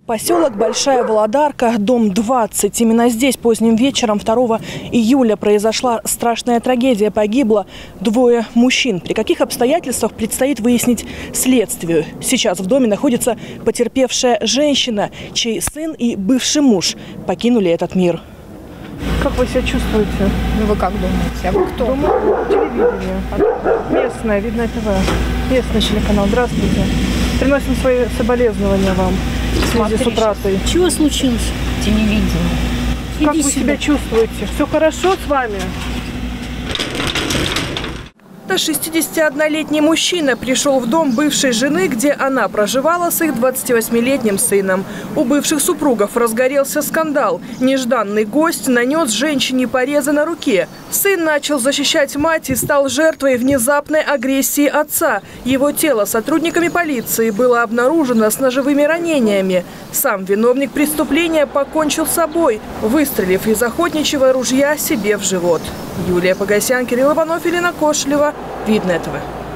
Поселок Большая Володарка, дом 20. Именно здесь поздним вечером 2 июля произошла страшная трагедия. Погибло 2 мужчин. При каких обстоятельствах предстоит выяснить следствию. Сейчас в доме находится потерпевшая женщина, чей сын и бывший муж покинули этот мир. Как вы себя чувствуете? Ну вы как думаете? А вы кто? Думаю, телевидение. Местное, Видное ТВ. Местный телеканал. Здравствуйте. Приносим свои соболезнования вам в связи с утратой. Чего случилось? Телевидение. Как вы себя чувствуете? Все хорошо с вами? 61-летний мужчина пришел в дом бывшей жены, где она проживала с их 28-летним сыном. У бывших супругов разгорелся скандал. Нежданный гость нанес женщине порезы на руке. Сын начал защищать мать и стал жертвой внезапной агрессии отца. Его тело сотрудниками полиции было обнаружено с ножевыми ранениями. Сам виновник преступления покончил с собой, выстрелив из охотничьего ружья себе в живот. Юлия Погосян, Кирилл Иванов, Елена Кошелева. Видное ТВ.